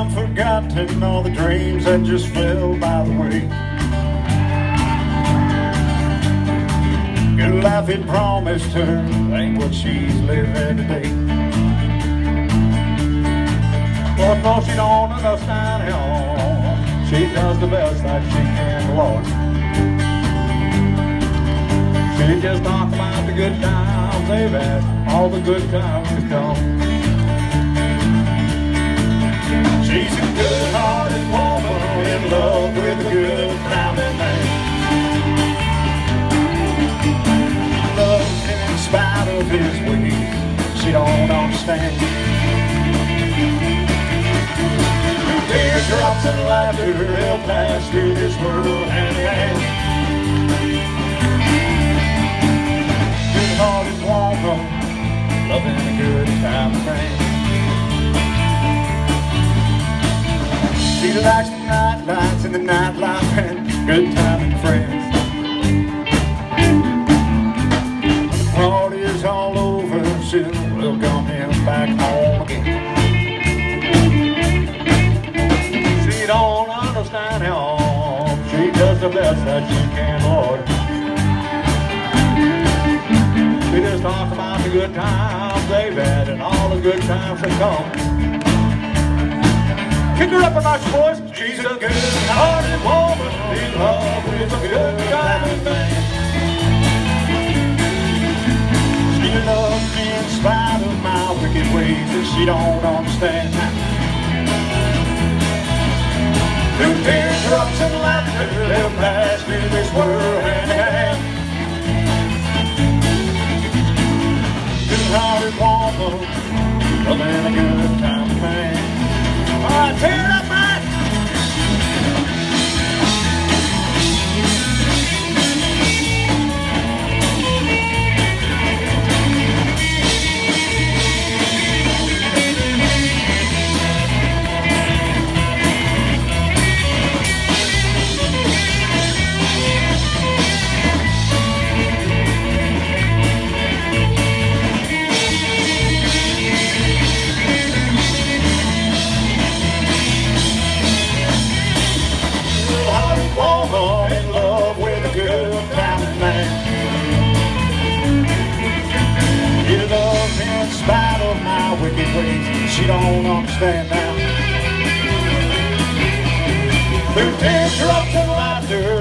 I've forgotten all the dreams that just fell by the way. Good life he promised her ain't what she's living today. Lord knows she don't understand how she does the best that she can, Lord. She just talks about the good times they've had, all the good times to come. She's a good-hearted woman in love with a good-timing man. Loves him in spite of his ways, she don't understand. Teardrops and laughter, they'll pass through this world hand in hand. Good-hearted woman, loving a good-timing man. She likes the night lights and the nightlife and good timing friends. When the party is all over, she'll welcome him back home again. She don't understand how she does the best that she can, Lord. She just talks about the good times they've had and all the good times that come. Kick her up a notch, boys. She's a good-hearted woman in love with a good-timing man. She loves me in spite of my wicked ways that she don't understand. Through teardrops and laughter, they'll pass through this world hand in hand. Good-hearted woman, loving a good-timing man. All right, tear it up, man. In love with a good-timing man. He loves me in spite of my wicked ways. She don't understand now. Through teardrops and laughter,